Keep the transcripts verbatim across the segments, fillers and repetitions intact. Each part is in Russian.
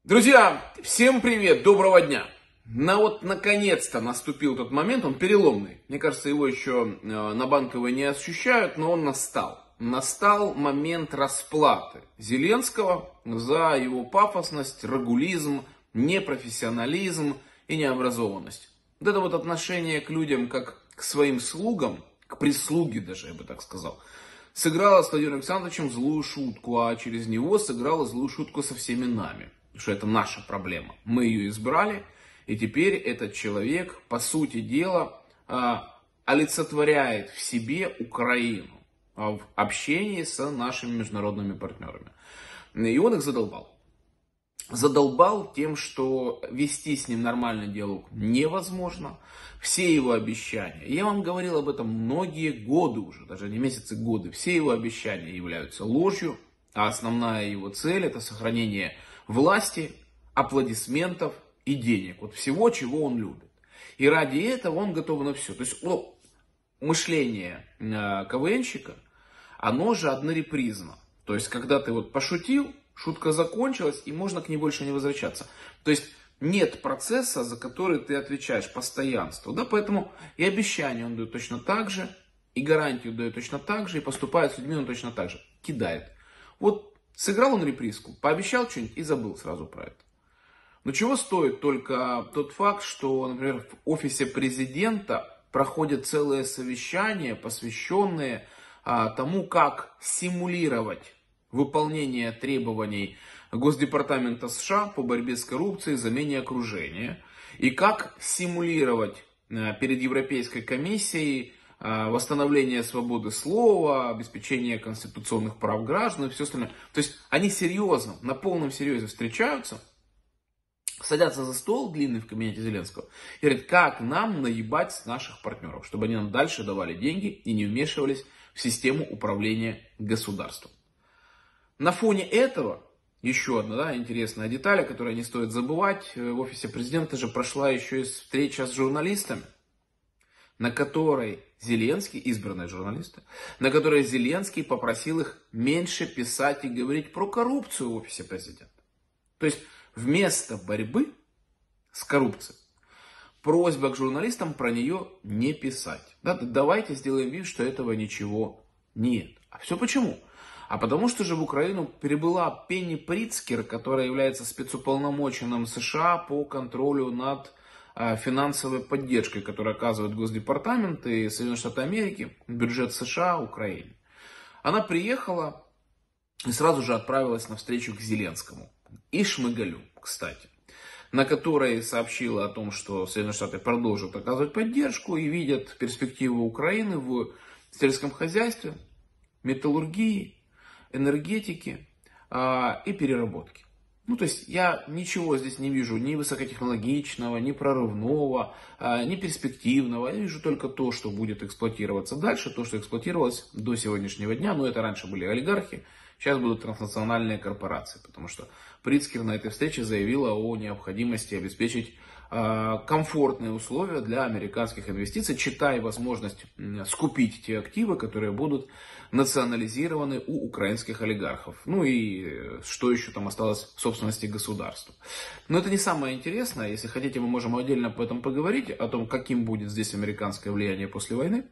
Друзья, всем привет, доброго дня. На вот наконец-то наступил тот момент, он переломный. Мне кажется, его еще на Банковой не ощущают, но он настал. Настал момент расплаты Зеленского за его пафосность, рагулизм, непрофессионализм и необразованность. Вот это вот отношение к людям как к своим слугам, к прислуге даже, я бы так сказал, сыграло с Владимиром Александровичем злую шутку, а через него сыграла злую шутку со всеми нами. Что это наша проблема. Мы ее избрали, и теперь этот человек, по сути дела, олицетворяет в себе Украину в общении с нашими международными партнерами. И он их задолбал. Задолбал тем, что вести с ним нормальный диалог невозможно. Все его обещания, я вам говорил об этом многие годы уже, даже не месяцы, годы, все его обещания являются ложью, а основная его цель это сохранение власти, аплодисментов и денег. Вот всего, чего он любит. И ради этого он готов на все. То есть ну, мышление э, КВНщика, оно же однорепризно. То есть когда ты вот пошутил, шутка закончилась, и можно к ней больше не возвращаться. То есть нет процесса, за который ты отвечаешь, постоянству. Да? Поэтому и обещания он дает точно так же, и гарантию дает точно так же, и поступает с людьми он точно так же. Кидает. Вот сыграл он реприску, пообещал что-нибудь и забыл сразу про это. Но чего стоит только тот факт, что, например, в офисе президента проходят целые совещания, посвященные а, тому, как симулировать выполнение требований Госдепартамента США по борьбе с коррупцией, замене окружения, и как симулировать а, перед Европейской комиссией восстановление свободы слова, обеспечение конституционных прав граждан и все остальное. То есть они серьезно, на полном серьезе встречаются, садятся за стол длинный в кабинете Зеленского и говорят, как нам наебать с наших партнеров, чтобы они нам дальше давали деньги и не вмешивались в систему управления государством. На фоне этого, еще одна да, интересная деталь, которую не стоит забывать, в офисе президента же прошла еще и встреча с журналистами, на которой Зеленский, избранные журналисты, на которой Зеленский попросил их меньше писать и говорить про коррупцию в офисе президента. То есть вместо борьбы с коррупцией, просьба к журналистам про нее не писать. Да, давайте сделаем вид, что этого ничего нет. А все почему? А потому что же в Украину прибыла Пенни Прицкер, которая является спецуполномоченным США по контролю над финансовой поддержкой, которую оказывает Госдепартамент и Соединенные Штаты Америки, бюджет США, Украине. Она приехала и сразу же отправилась на встречу к Зеленскому. И Шмыгалю, кстати, на которой сообщила о том, что Соединенные Штаты продолжат оказывать поддержку и видят перспективу Украины в сельском хозяйстве, металлургии, энергетике а, и переработке. Ну, то есть, я ничего здесь не вижу ни высокотехнологичного, ни прорывного, ни перспективного. Я вижу только то, что будет эксплуатироваться дальше, то, что эксплуатировалось до сегодняшнего дня. Но это раньше были олигархи, сейчас будут транснациональные корпорации. Потому что Прицкер на этой встрече заявила о необходимости обеспечить комфортные условия для американских инвестиций, читая возможность скупить те активы, которые будут национализированы у украинских олигархов. Ну и что еще там осталось в собственности государства. Но это не самое интересное. Если хотите, мы можем отдельно об этом поговорить, о том, каким будет здесь американское влияние после войны.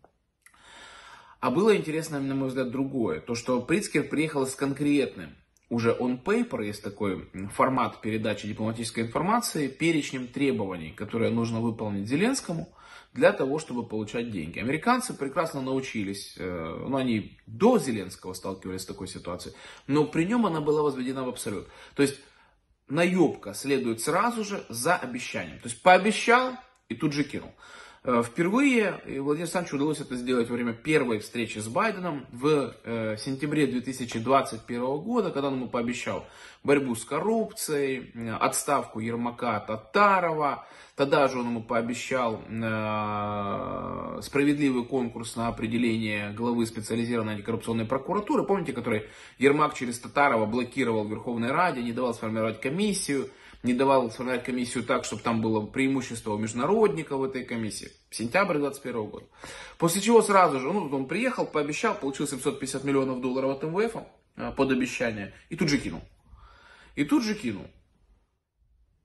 А было интересно, на мой взгляд, другое. То, что Прицкер приехала с конкретным, уже on paper, есть такой формат передачи дипломатической информации, перечнем требований, которые нужно выполнить Зеленскому для того, чтобы получать деньги. Американцы прекрасно научились, ну они до Зеленского сталкивались с такой ситуацией, но при нем она была возведена в абсолют. То есть наебка следует сразу же за обещанием. То есть пообещал и тут же кинул. Впервые Владимиру Александровичу удалось это сделать во время первой встречи с Байденом в э, сентябре две тысячи двадцать первого года, когда он ему пообещал борьбу с коррупцией, отставку Ермака, Татарова. Тогда же он ему пообещал э, справедливый конкурс на определение главы специализированной антикоррупционной прокуратуры. Помните, который Ермак через Татарова блокировал в Верховной Раде, не давал сформировать комиссию. Не давал сформировать комиссию так, чтобы там было преимущество у международников в этой комиссии. Сентябрь двадцать первого года. После чего сразу же, ну, он приехал, пообещал, получил семьсот пятьдесят миллионов долларов от эм вэ эфа под обещание. И тут же кинул. И тут же кинул.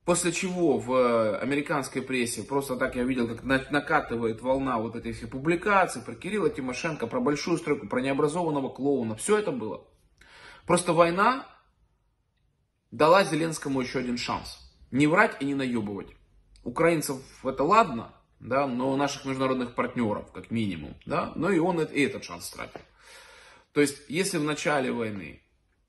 После чего в американской прессе просто так я видел, как накатывает волна вот этих всех публикаций про Кирилла Тимошенко, про большую стройку, про необразованного клоуна. Все это было. Просто война дала Зеленскому еще один шанс. Не врать и не наебывать. Украинцев это ладно, да, но наших международных партнеров, как минимум, да, но и он и этот шанс тратил. То есть, если в начале войны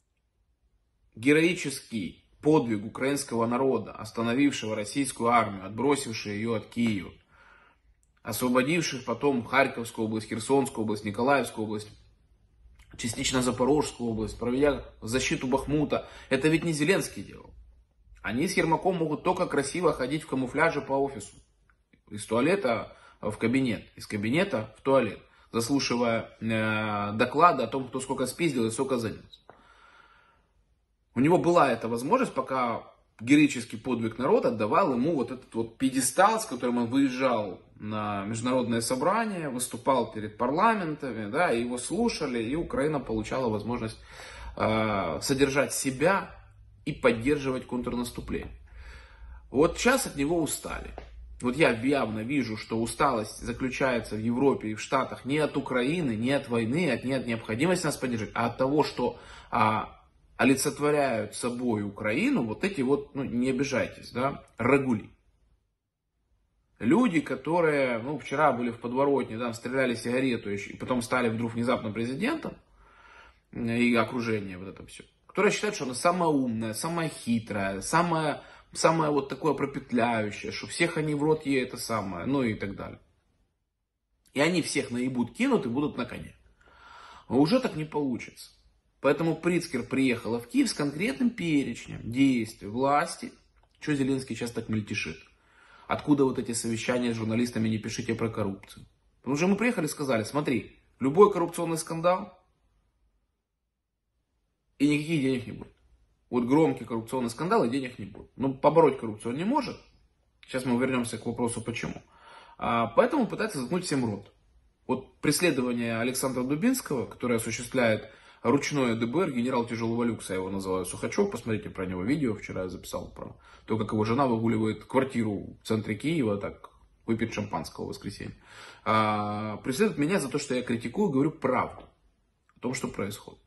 героический подвиг украинского народа, остановившего российскую армию, отбросившего ее от Киева, освободивших потом Харьковскую область, Херсонскую область, Николаевскую область, частично Запорожскую область, проведя защиту Бахмута, это ведь не Зеленский делал. Они с Ермаком могут только красиво ходить в камуфляже по офису. Из туалета в кабинет, из кабинета в туалет, заслушивая э, доклады о том, кто сколько спиздил и сколько занес. У него была эта возможность, пока героический подвиг народа давал ему вот этот вот пьедестал, с которым он выезжал на международные собрания, выступал перед парламентами, да, его слушали, и Украина получала возможность э, содержать себя и поддерживать контрнаступление. Вот сейчас от него устали. Вот я явно вижу, что усталость заключается в Европе и в Штатах не от Украины, не от войны, не от необходимости нас поддержать, а от того, что а, олицетворяют собой Украину вот эти вот, ну не обижайтесь, да, рагули. Люди, которые, ну, вчера были в подворотне, да, стреляли сигарету и потом стали вдруг внезапно президентом и окружение, вот это все. Которые считают, что она самая умная, самая хитрая, самая, самая вот такое пропетляющее, что всех они в рот ей это самое, ну и так далее. И они всех наебут, кинут и будут на коне. Но уже так не получится. Поэтому Прицкер приехала в Киев с конкретным перечнем действий власти. Что Зеленский сейчас так мельтешит? Откуда вот эти совещания с журналистами, не пишите про коррупцию? Потому что мы приехали и сказали, смотри, любой коррупционный скандал, и никаких денег не будет. Вот громкий коррупционный скандал, и денег не будет. Но побороть коррупцию он не может. Сейчас мы вернемся к вопросу, почему. А поэтому пытается заткнуть всем рот. Вот преследование Александра Дубинского, которое осуществляет ручное ДБР, генерал тяжелого люкса, я его называю Сухачев, посмотрите про него видео, вчера я записал про то, как его жена выгуливает квартиру в центре Киева, так выпьет шампанского в воскресенье. А, преследует меня за то, что я критикую, говорю правду о том, что происходит.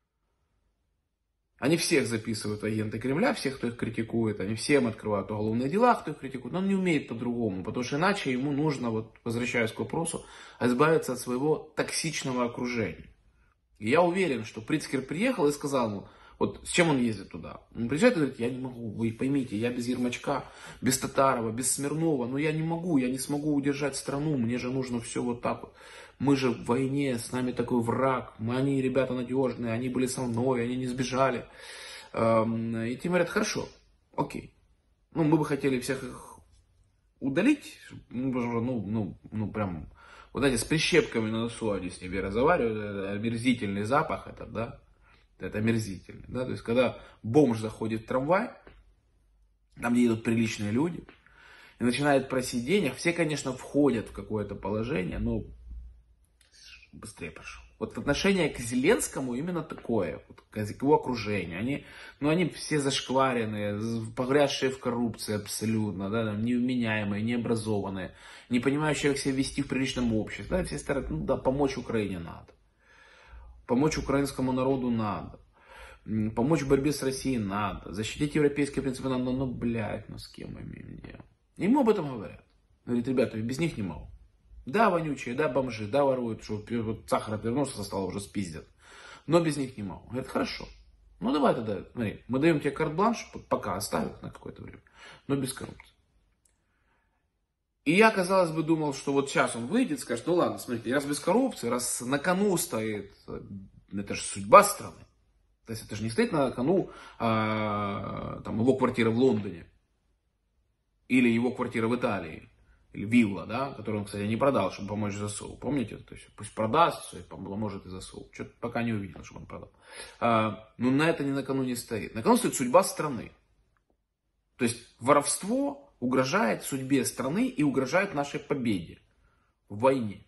Они всех записывают агенты Кремля, всех, кто их критикует, они всем открывают уголовные дела, кто их критикует, но он не умеет по-другому, потому что иначе ему нужно, вот возвращаясь к вопросу, избавиться от своего токсичного окружения. И я уверен, что Прицкер приехал и сказал ему, вот с чем он ездит туда. Он приезжает и говорит, я не могу, вы поймите, я без Ермачка, без Татарова, без Смирнова, но я не могу, я не смогу удержать страну, мне же нужно все вот так вот. Мы же в войне, с нами такой враг, мы, они ребята надежные, они были со мной, они не сбежали. И те говорят, хорошо, окей. Ну, мы бы хотели всех их удалить, ну, ну, ну прям, вот знаете, с прищепками на носу они с ними разговаривают, это омерзительный запах этот, да, это омерзительный, да, то есть, когда бомж заходит в трамвай, там, где едут приличные люди, и начинает просить денег, все, конечно, входят в какое-то положение, но быстрее прошу. Вот отношение к Зеленскому именно такое, вот, к его окружению. Они, ну, они все зашкваренные, погрязшие в коррупции абсолютно, да, невменяемые, необразованные, не понимающие, как себя вести в приличном обществе. Да, все стараются, ну да, помочь Украине надо. Помочь украинскому народу надо. Помочь в борьбе с Россией надо. Защитить европейские принципы надо. Ну, блядь, ну с кем мы имеем дело? Ему об этом говорят. Говорит, ребята, без них не могу. Да, вонючие, да, бомжи, да, воруют, что вот сахар отвернулся со стола, уже спиздят. Но без них не могу. Говорит, хорошо. Ну, давай тогда, смотри, мы даем тебе карт-бланш, пока оставят на какое-то время, но без коррупции. И я, казалось бы, думал, что вот сейчас он выйдет, скажет, ну ладно, смотрите, раз без коррупции, раз на кону стоит, это же судьба страны. То есть это же не стоит на кону а, там, его квартира в Лондоне. Или его квартира в Италии. Или вилла, да, которую он, кстати, не продал, чтобы помочь ЗСУ. Помните? То есть пусть продаст, поможет и ЗСУ. Что-то пока не увидел, чтобы он продал. А, но на это ни на кону не стоит. На кону стоит судьба страны. То есть воровство угрожает судьбе страны и угрожает нашей победе в войне.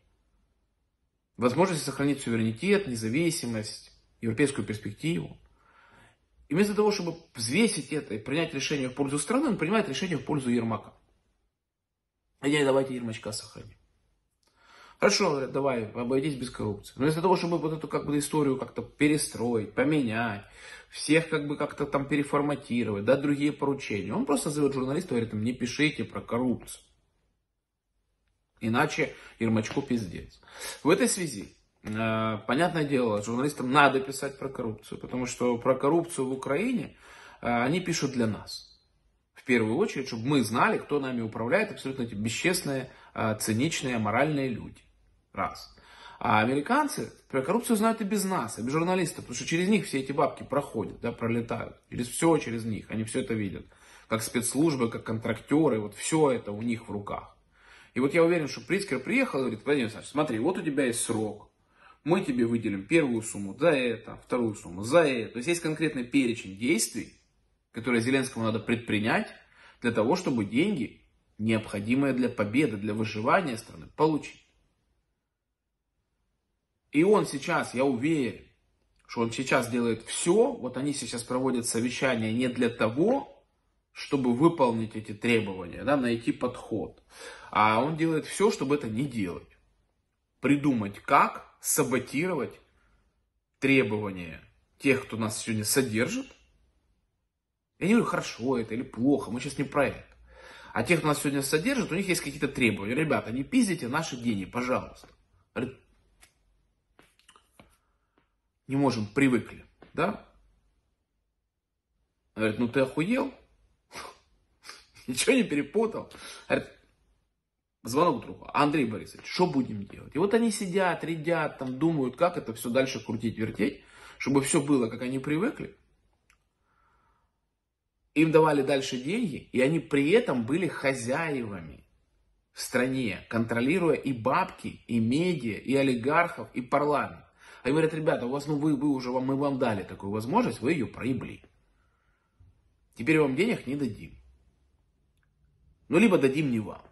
Возможность сохранить суверенитет, независимость, европейскую перспективу. И вместо того, чтобы взвесить это и принять решение в пользу страны, он принимает решение в пользу Ермака. Они давайте Ермачка сохраним. Хорошо, говорят, давай, обойдись без коррупции. Но вместо того, чтобы вот эту как бы историю как-то перестроить, поменять, всех как бы как-то там переформатировать, дать другие поручения, он просто зовет журналистов и говорит, не пишите про коррупцию. Иначе Ермачку пиздец. В этой связи, э, понятное дело, журналистам надо писать про коррупцию, потому что про коррупцию в Украине э, они пишут для нас. В первую очередь, чтобы мы знали, кто нами управляет, абсолютно эти бесчестные, э, циничные, аморальные люди. Раз. А американцы про коррупцию знают и без нас, и без журналистов, потому что через них все эти бабки проходят, да, пролетают. Через все через них, они все это видят. Как спецслужбы, как контрактеры, вот все это у них в руках. И вот я уверен, что Прицкер приехал и говорит, Владимир Александрович, смотри, вот у тебя есть срок. Мы тебе выделим первую сумму за это, вторую сумму за это. То есть есть конкретный перечень действий, которые Зеленскому надо предпринять для того, чтобы деньги, необходимые для победы, для выживания страны, получить. И он сейчас, я уверен, что он сейчас делает все, вот они сейчас проводят совещание не для того, чтобы выполнить эти требования, да, найти подход. А он делает все, чтобы это не делать. Придумать, как саботировать требования тех, кто нас сегодня содержит. Я не говорю, хорошо это или плохо, мы сейчас не про это. А тех, кто нас сегодня содержит, у них есть какие-то требования. Ребята, не пиздите наши деньги, пожалуйста. Не можем, привыкли, да? Говорит, ну ты охуел? Ничего не перепутал? Говорит, звонок другу. Андрей Борисович, что будем делать? И вот они сидят, рядят, там думают, как это все дальше крутить, вертеть, чтобы все было, как они привыкли. Им давали дальше деньги, и они при этом были хозяевами в стране, контролируя и бабки, и медиа, и олигархов, и парламент. Они говорят, ребята, у вас, ну вы, вы уже, мы вам дали такую возможность, вы ее проебли. Теперь вам денег не дадим. Ну, либо дадим не вам.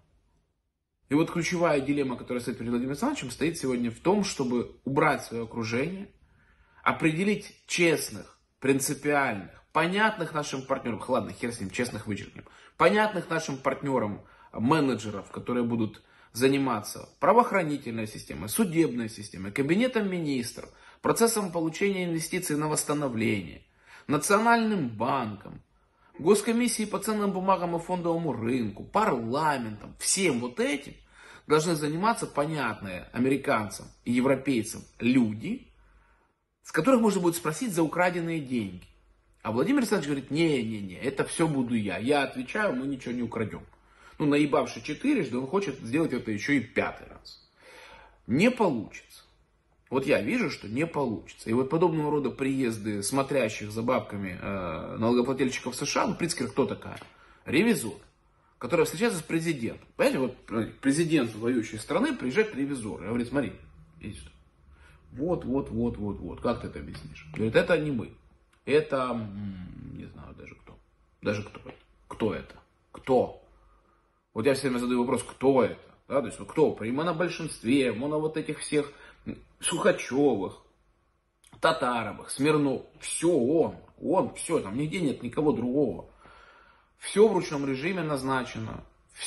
И вот ключевая дилемма, которая стоит перед Владимиром Александровичем, стоит сегодня в том, чтобы убрать свое окружение, определить честных, принципиальных, понятных нашим партнерам, ладно, хер с ним, честных вычеркнем, понятных нашим партнерам, менеджеров, которые будут заниматься правоохранительной системой, судебной системой, кабинетом министров, процессом получения инвестиций на восстановление, национальным банком, госкомиссией по ценным бумагам и фондовому рынку, парламентом, всем вот этим должны заниматься понятные американцам и европейцам люди, с которых можно будет спросить за украденные деньги. А Владимир Александрович говорит, не-не-не, это все буду я, я отвечаю, мы ничего не украдем. Ну, наебавший четырежды, он хочет сделать это еще и пятый раз. Не получится. Вот я вижу, что не получится. И вот подобного рода приезды смотрящих за бабками э, налогоплательщиков США, ну, Прицкер кто такая? Ревизор, который встречается с президентом. Понимаете, вот президент воюющей страны приезжает к ревизору и говорит, смотри, иди сюда. Вот, вот, вот, вот, вот, как ты это объяснишь? Говорит, это не мы. Это, не знаю даже кто. Даже кто это? Кто это? Кто? Вот я все время задаю вопрос, кто это? Да, то есть, ну, кто? При монобольшинстве, моно вот этих всех Сухачевых, Татаровых, Смирнов. Все он. Он, все, там нигде нет никого другого. Все в ручном режиме назначено.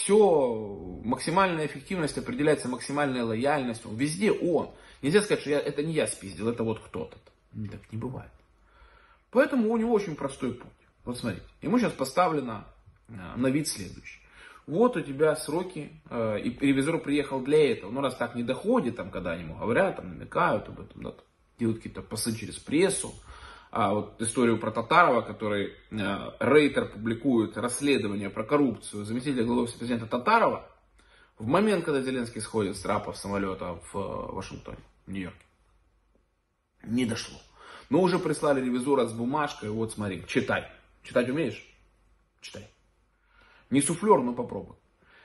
Все, максимальная эффективность определяется максимальной лояльностью. Везде он. Нельзя сказать, что я, это не я спиздил, это вот кто-то. Так не бывает. Поэтому у него очень простой путь. Вот смотрите, ему сейчас поставлено на вид следующий. Вот у тебя сроки, э, и ревизор приехал для этого. Ну, раз так не доходит, там, когда они ему говорят, там, намекают об этом, да, делают какие-то посты через прессу. А вот историю про Татарова, который э, Рейтер публикует расследование про коррупцию заместителя главы президента Татарова, в момент, когда Зеленский сходит с трапов самолета в э, Вашингтоне, в Нью-Йорке. Не дошло. Но уже прислали ревизора с бумажкой, вот смотри, читай. Читать умеешь? Читай. Не суфлер, но попробуй.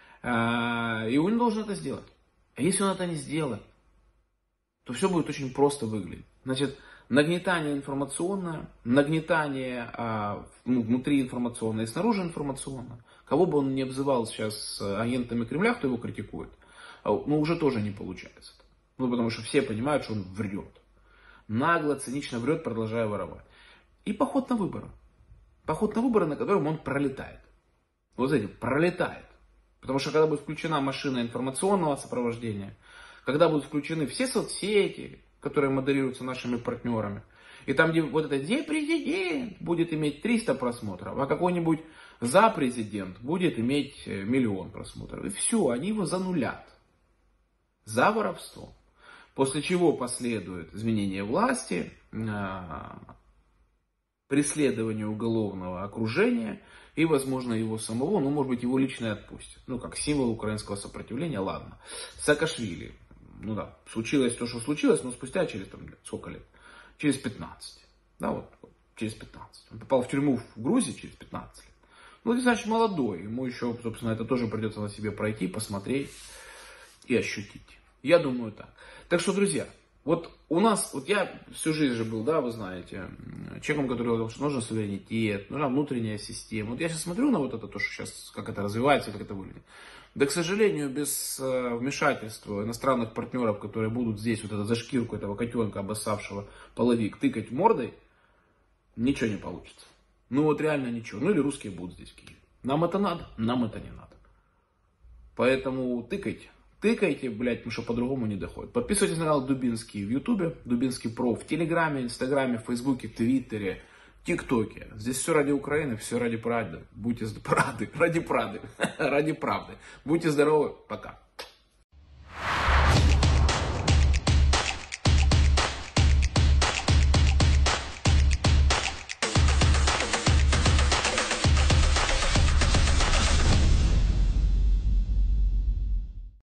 И он должен это сделать. А если он это не сделает, то все будет очень просто выглядеть. Значит, нагнетание информационное, нагнетание ну, внутри информационное и снаружи информационное. Кого бы он ни обзывал сейчас агентами Кремля, кто его критикует, ну уже тоже не получается. Ну потому что все понимают, что он врет. Нагло, цинично врет, продолжая воровать. и поход на выборы. Поход на выборы, на котором он пролетает. Вот знаете, пролетает. Потому что когда будет включена машина информационного сопровождения, когда будут включены все соцсети, которые модерируются нашими партнерами, и там, где вот это «где президент» будет иметь триста просмотров, а какой-нибудь «за президент» будет иметь миллион просмотров. И все, они его занулят. За воровство. После чего последует изменение власти, преследование уголовного окружения и, возможно, его самого, ну, может быть, его лично отпустят. Ну, как символ украинского сопротивления, ладно. Саакашвили. Ну да, случилось то, что случилось, но спустя через там, сколько лет? Через пятнадцать. Да, вот, через пятнадцать. Он попал в тюрьму в Грузии через пятнадцать лет. Ну, это значит молодой. Ему еще, собственно, это тоже придется на себе пройти, посмотреть и ощутить. Я думаю так. Так что, друзья, вот у нас, вот я всю жизнь же был, да, вы знаете, человеком, который говорил, что нужен суверенитет, нужна внутренняя система. Вот я сейчас смотрю на вот это, то, что сейчас, как это развивается, как это выглядит. Да, к сожалению, без э, вмешательства иностранных партнеров, которые будут здесь вот это за шкирку этого котенка, обоссавшего половик, тыкать мордой, ничего не получится. Ну вот реально ничего. Ну или русские будут здесь в Киеве. Нам это надо? Нам это не надо. Поэтому тыкайте. Тыкайте, блядь, потому что по-другому не доходит. Подписывайтесь на канал Дубинский в Ютубе, Дубинский Про в Телеграме, Инстаграме, Фейсбуке, Твиттере, ТикТоке. Здесь все ради Украины, все ради правды. Будьте рады, ради правды, ради правды. Будьте здоровы, пока.